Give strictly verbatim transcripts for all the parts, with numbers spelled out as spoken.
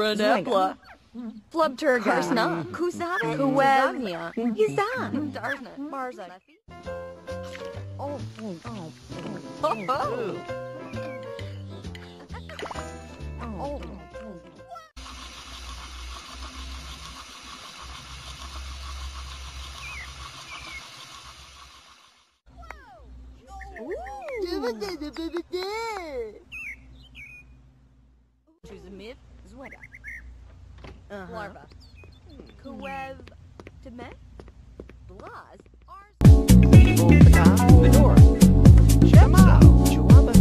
Renepla. Flubturga. Kursna. Kusada. Kuwevnia. Yizan. Darsna. Marza. Oh. Oh. Oh. Oh. Choose a myth, Zweda. Larva. Kuev. Temet. Blaz. Vidor. Shemao. Chuaba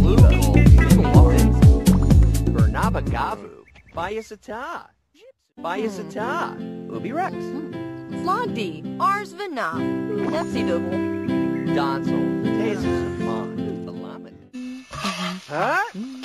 Bernabagavu. Bayasata. Bayasata. Ubi Rex. Flogdi. Ars Vana. Nepsi double. Donsel. Tazus. Mon. Alamed. Huh?